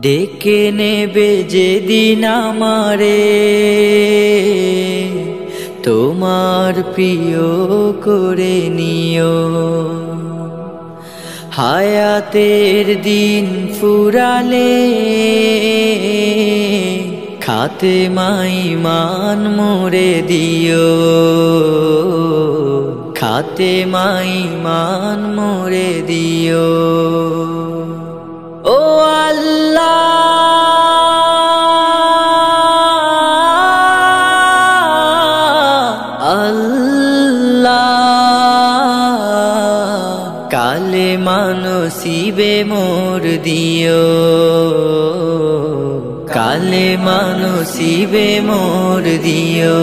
ডেকে নেবে যেদিন আমারে তোমার প্রিয় করে নিও। হায়াতের দিন ফুরালে খাতেমায় ঈমান মোরে দিও, খাতেমায় ঈমান মোরে দিও। ও আল্লাহ কালেমা নসিবে মোর দিও, কালেমা নসিবে মোর দিও।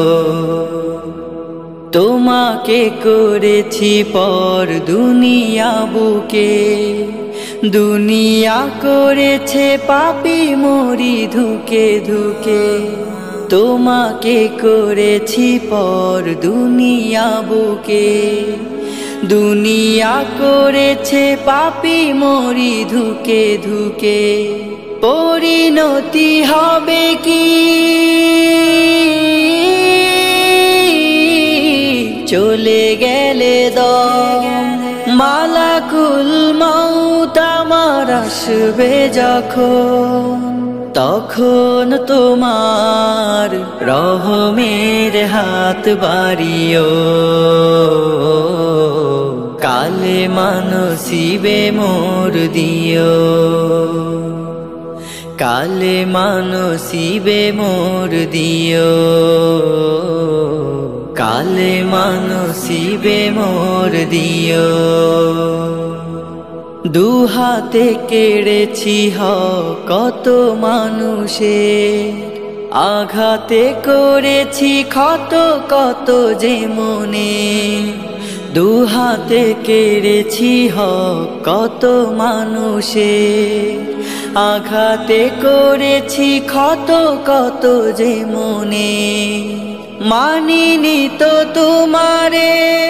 তোমাকে করেছি পর দুনিয়া বুকে, দুনিয়া করেছে পাপী মরি ধুকে ধুকে। তোমাকে করেছি পর দুনিয়া বুকে, দুনিয়া করেছে পাপী মরি ধুকে ধুকে। পরিণতি হবে কি চলে গেলে দম, মালাকুল মউত আমার আসবে যখন, তখন তোমার রহমের হাত বাড়িও। কালেমা নসিবে মোর দিও, কালেমা নসিবে মোর দিও, কালেমা নসিবে মোর দিও। দুহাতে কেড়েছি কত মানুষে, আঘাতে করেছি ক্ষত কত যে মনে। দুহাতে কেড়েছি কত মানুষে, আঘাতে করেছি ক্ষত কত যে মনে। মানিনি তো তোমারে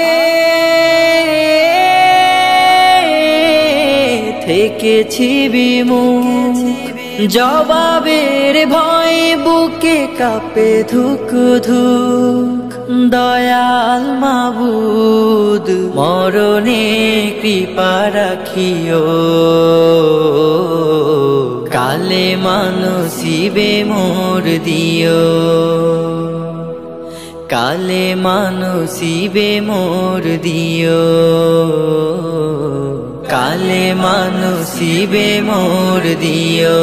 থেকেছি বিমুখ, জবাবের ভয় বুকে কাঁপে ধুক ধুক। দয়াল মাবুদ মরণে কৃপা রাখিও, কালেমা নসিবে মোর দিও, কালেমা নসিবে মোর দিও, কালেমা নসিবে মোর দিও,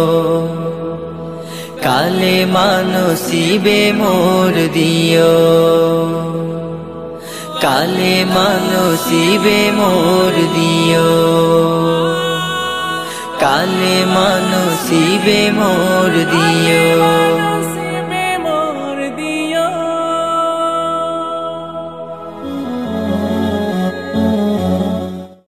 কালেমা নসিবে মোর দিও, কালেমা নসিবে মোর দিও, কালেমা নসিবে মোর দিও।